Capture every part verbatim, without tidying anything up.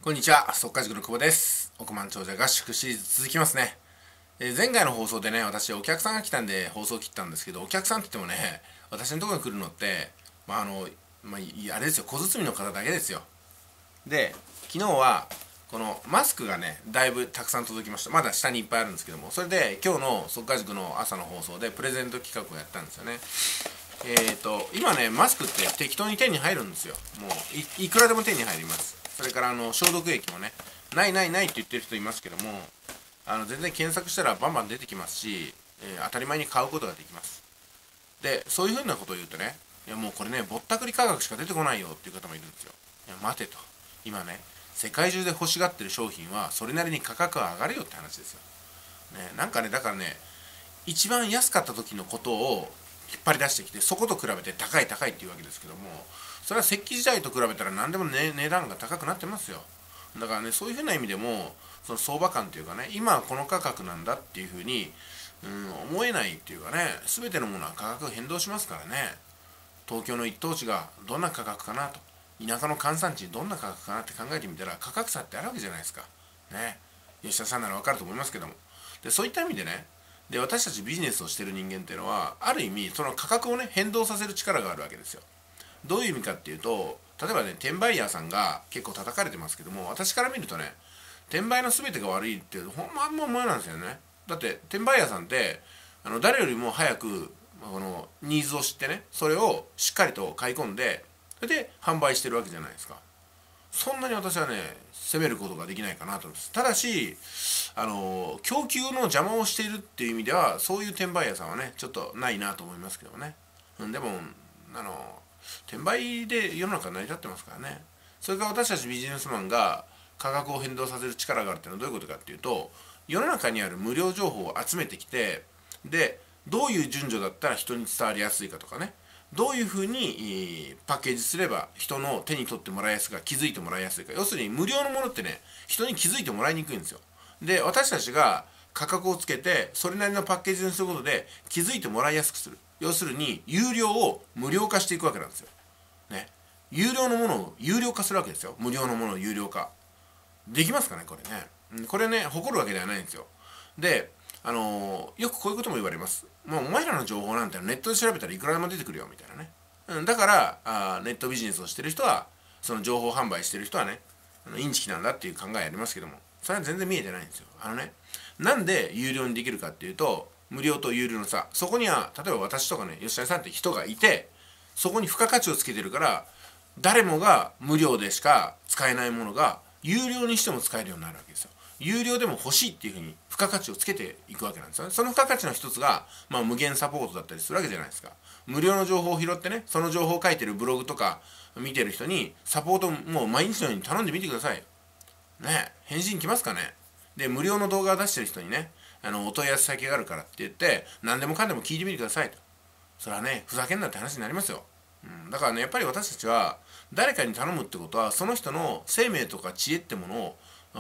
こんにちは、速稼塾の久保です。億万長者合宿シリーズ続きますね。えー前回の放送でね、私お客さんが来たんで放送を切ったんですけど、お客さんって言ってもね、私のところに来るのって、まああの、まあ、いあれですよ、小包の方だけですよ。で、昨日は、このマスクがね、だいぶたくさん届きました。まだ下にいっぱいあるんですけども、それで今日の速稼塾の朝の放送でプレゼント企画をやったんですよね。えーと、今ね、マスクって適当に手に入るんですよ。もうい、いくらでも手に入ります。それからあの消毒液もね、ないないないって言ってる人いますけども、あの全然検索したらバンバン出てきますし、えー当たり前に買うことができます。で、そういうふうなことを言うとね、いやもうこれね、ぼったくり価格しか出てこないよっていう方もいるんですよ。いや、待てと。今ね、世界中で欲しがってる商品はそれなりに価格が上がるよって話ですよ。ね、なんかね、だからね、一番安かった時のことを引っ張り出してきて、そこと比べて高い高いっていうわけですけども、それは石器時代と比べたら何でも、ね、値段が高くなってますよ。だからね、そういうふうな意味でもその相場感というかね、今はこの価格なんだっていうふうに、うん、思えないっていうかね、全てのものは価格が変動しますからね。東京の一等地がどんな価格かなと、田舎の閑散地どんな価格かなって考えてみたら価格差ってあるわけじゃないですかね。吉田さんなら分かると思いますけども。で、そういった意味でね、で私たちビジネスをしている人間っていうのはある意味その価格をね変動させる力があるわけですよ。どういう意味かっていうと、例えばね、転売ヤーさんが結構叩かれてますけども、私から見るとね、転売の全てが悪いってほんまあんま思えないんですよね。だって転売ヤーさんってあの誰よりも早くこのニーズを知ってね、それをしっかりと買い込んで、それで販売してるわけじゃないですか。そんなに私はね攻めることができないかなと思います。ただしあの供給の邪魔をしているっていう意味ではそういう転売屋さんはねちょっとないなと思いますけどね。うん、でもあの転売で世の中成り立ってますからね。それから私たちビジネスマンが価格を変動させる力があるっていうのはどういうことかっていうと、世の中にある無料情報を集めてきて、でどういう順序だったら人に伝わりやすいかとかね、どういうふうにパッケージすれば人の手に取ってもらいやすいか、気づいてもらいやすいか。要するに無料のものってね、人に気づいてもらいにくいんですよ。で、私たちが価格をつけてそれなりのパッケージにすることで気づいてもらいやすくする。要するに有料を無料化していくわけなんですよ。ね。有料のものを有料化するわけですよ。無料のものを有料化。できますかね、これね。これね、誇るわけではないんですよ。で、あのーよくこういうことも言われます。もうお前らの情報なんてネットで調べたらいくらでも出てくるよみたいなね。うん、だからあネットビジネスをしてる人は、その情報販売してる人はね、インチキなんだっていう考えありますけども、それは全然見えてないんですよ。あのね、なんで有料にできるかっていうと、無料と有料の差、そこには例えば私とかね、吉谷さんって人がいて、そこに付加価値をつけてるから、誰もが無料でしか使えないものが有料にしても使えるようになるわけですよ。有料でも欲しいっていうふうに付加価値をつけていくわけなんですよね。その付加価値の一つが、まあ、無限サポートだったりするわけじゃないですか。無料の情報を拾ってね、その情報を書いてるブログとか見てる人にサポートもう毎日のように頼んでみてくださいよ。ね、返信来ますかね。で、無料の動画を出してる人にね、あのお問い合わせ先があるからって言って何でもかんでも聞いてみてくださいと。それはね、ふざけんなって話になりますよ。うん、だからね、やっぱり私たちは誰かに頼むってことはその人の生命とか知恵ってものを、うん、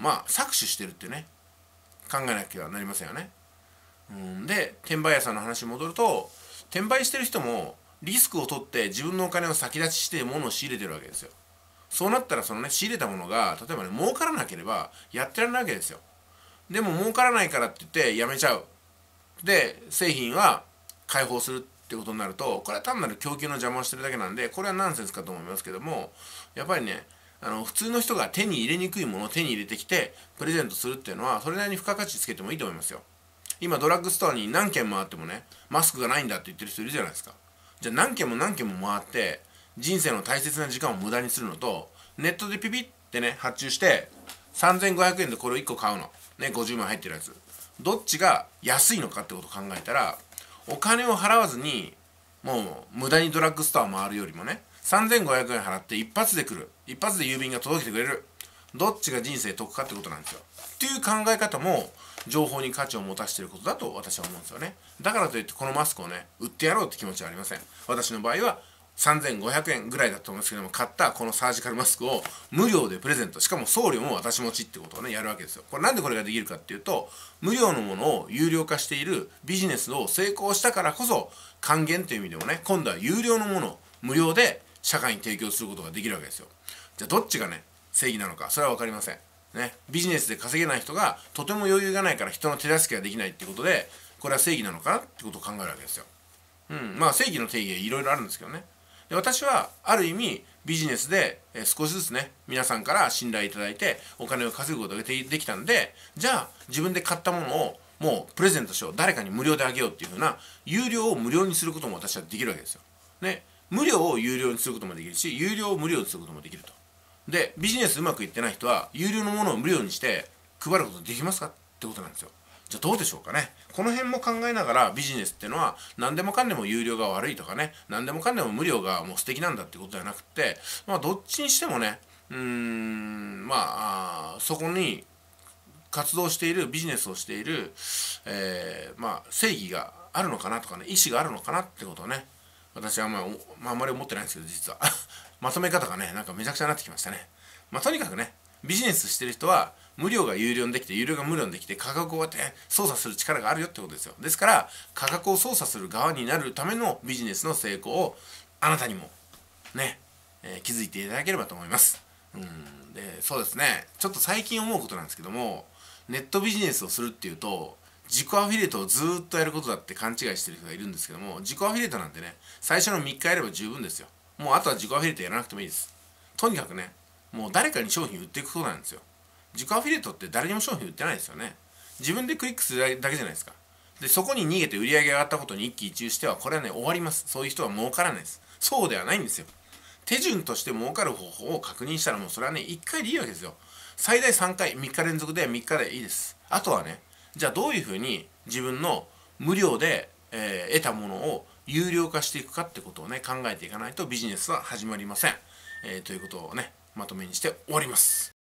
まあ搾取してるってね、考えなきゃなりませんよね。うん、で、転売屋さんの話に戻ると、転売してる人もリスクを取って自分のお金を先立ちして物を仕入れてるわけですよ。そうなったらそのね、仕入れたものが例えばね儲からなければやってられないわけですよ。でも儲からないからって言ってやめちゃう。で、製品は開放するってことになると、これは単なる供給の邪魔をしてるだけなんで、これはナンセンスかと思いますけども、やっぱりね、あの普通の人が手に入れにくいものを手に入れてきてプレゼントするっていうのはそれなりに付加価値つけてもいいと思いますよ。今ドラッグストアに何軒回ってもね、マスクがないんだって言ってる人いるじゃないですか。じゃあ何軒も何軒も回って人生の大切な時間を無駄にするのと、ネットでピピってね発注してさんぜんごひゃくえんでこれをいっこ買うのね、ごじゅうまん入ってるやつ、どっちが安いのかってことを考えたら、お金を払わずにもう無駄にドラッグストアを回るよりもね、さんぜんごひゃくえん払って一発で来る、一発で郵便が届けてくれる、どっちが人生得かってことなんですよ。っていう考え方も情報に価値を持たせていることだと私は思うんですよね。だからといってこのマスクをね売ってやろうって気持ちはありません。私の場合はさんぜんごひゃくえんぐらいだと思うんですけども、買ったこのサージカルマスクを無料でプレゼント、しかも送料も私持ちってことをねやるわけですよ。これなんでこれができるかっていうと、無料のものを有料化しているビジネスを成功したからこそ、還元という意味でもね、今度は有料のものを無料で社会に提供することができるわけですよ。じゃあどっちがね正義なのか、それは分かりません。ね、ビジネスで稼げない人がとても余裕がないから人の手助けができないっていうことで、これは正義なのかなってことを考えるわけですよ。うん、まあ正義の定義はいろいろあるんですけどね。で、私はある意味ビジネスで少しずつね、皆さんから信頼いただいてお金を稼ぐことができたんで、じゃあ自分で買ったものをもうプレゼントしよう、誰かに無料であげようっていう風な有料を無料にすることも私はできるわけですよ。ね、無料を有料にすることもできるし、有料を無料にすることもできると。で、ビジネスうまくいってない人は有料のものを無料にして配ることできますかってことなんですよ。じゃあどうでしょうかね。この辺も考えながらビジネスっていうのは何でもかんでも有料が悪いとかね、何でもかんでも無料がもう素敵なんだってことではなくて、まあどっちにしてもね、うーん、まあ、あそこに活動している、ビジネスをしている、えー、まあ正義があるのかなとかね、意思があるのかなってことをね、私はあんまり、まあ、あんまり思ってないんですけど、実はまとめ方がね、なんかめちゃくちゃになってきましたね。まあとにかくね、ビジネスしてる人は無料が有料にできて、有料が無料にできて、価格を、ね、操作する力があるよってことですよ。ですから価格を操作する側になるためのビジネスの成功をあなたにもね、えー、気づいていただければと思います。うんで、そうですね、ちょっと最近思うことなんですけども、ネットビジネスをするっていうと自己アフィリエイトをずーっとやることだって勘違いしてる人がいるんですけども、自己アフィリエイトなんてね、最初のみっかやれば十分ですよ。もうあとは自己アフィリエイトやらなくてもいいです。とにかくね、もう誰かに商品売っていくことなんですよ。自己アフィリエイトって誰にも商品売ってないですよね。自分でクリックするだけじゃないですか。で、そこに逃げて売り上げが上がったことに一喜一憂しては、これはね、終わります。そういう人は儲からないです。そうではないんですよ。手順として儲かる方法を確認したら、もうそれはね、いっかいでいいわけですよ。最大さんかい、みっか連続でみっかでいいです。あとはね、じゃあどういうふうに自分の無料で、えー、得たものを有料化していくかってことをね、考えていかないとビジネスは始まりません。えー、ということをね、まとめにして終わります。